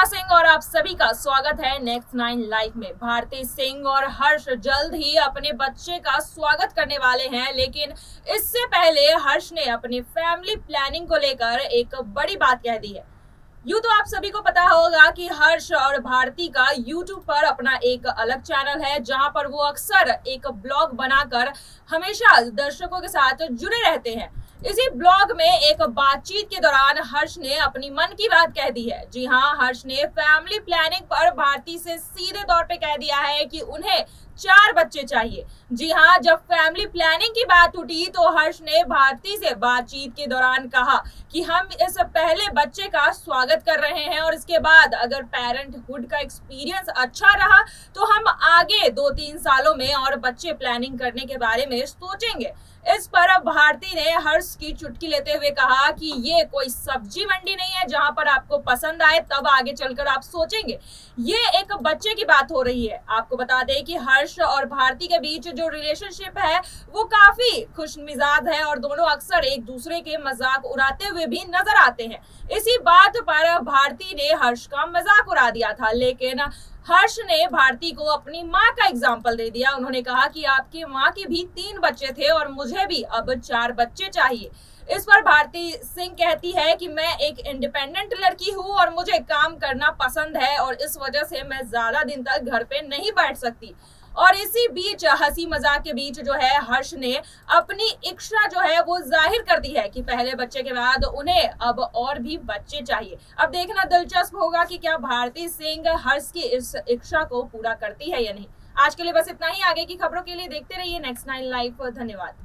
सिंह और आप सभी का स्वागत है नेक्स्ट 9 लाइव में। भारती सिंह और हर्ष जल्द ही अपने बच्चे का स्वागत करने वाले हैं, लेकिन इससे पहले हर्ष ने अपनी फैमिली प्लानिंग को लेकर एक बड़ी बात कह दी है। यूं तो आप सभी को पता होगा कि हर्ष और भारती का यूट्यूब पर अपना एक अलग चैनल है, जहां पर वो अक्सर एक ब्लॉग बनाकर हमेशा दर्शकों के साथ जुड़े रहते हैं। इसी ब्लॉग में एक बातचीत के दौरान हर्ष ने अपनी मन की बात कह दी है। जी हाँ, हर्ष ने फैमिली प्लानिंग पर भारती से सीधे तौर पे कह दिया है कि उन्हें 4 बच्चे चाहिए। जी हाँ, जब फैमिली प्लानिंग की बात उठी तो हर्ष ने भारती से बातचीत के दौरान कहा कि हम इस पहले बच्चे का स्वागत कर रहे हैं और इसके बाद अगर पेरेंटहुड का एक्सपीरियंस अच्छा रहा तो हम आगे 2-3 सालों में और बच्चे प्लानिंग करने के बारे में सोचेंगे। इस पर अब भारती ने हर्ष की चुटकी लेते हुए कहा कि ये कोई सब्जी मंडी नहीं है जहां पर आपको पसंद आए तब आगे चलकर आप सोचेंगे। ये एक बच्चे की बात हो रही है। आपको बता दें कि हर्ष और भारती के बीच जो रिलेशनशिप है वो काफी खुशमिजाज है और दोनों अक्सर एक दूसरे के मजाक उड़ाते हुए भी नजर आते हैं। इसी बात पर भारती ने हर्ष का मजाक उड़ा दिया था, लेकिन हर्ष ने भारती को अपनी माँ का एग्जाम्पल दे दिया। उन्होंने कहा कि आपकी माँ के भी 3 बच्चे थे और मुझे भी अब 4 बच्चे चाहिए। इस पर भारती सिंह कहती है कि मैं एक इंडिपेंडेंट लड़की हूँ और मुझे काम करना पसंद है और इस वजह से मैं ज्यादा दिन तक घर पे नहीं बैठ सकती। और इसी बीच हंसी मजाक के बीच जो है हर्ष ने अपनी इच्छा जो है वो जाहिर कर दी है कि पहले बच्चे के बाद उन्हें अब और भी बच्चे चाहिए। अब देखना दिलचस्प होगा कि क्या भारती सिंह हर्ष की इस इच्छा को पूरा करती है या नहीं। आज के लिए बस इतना ही। आगे की खबरों के लिए देखते रहिए नेक्स्ट 9 लाइव। धन्यवाद।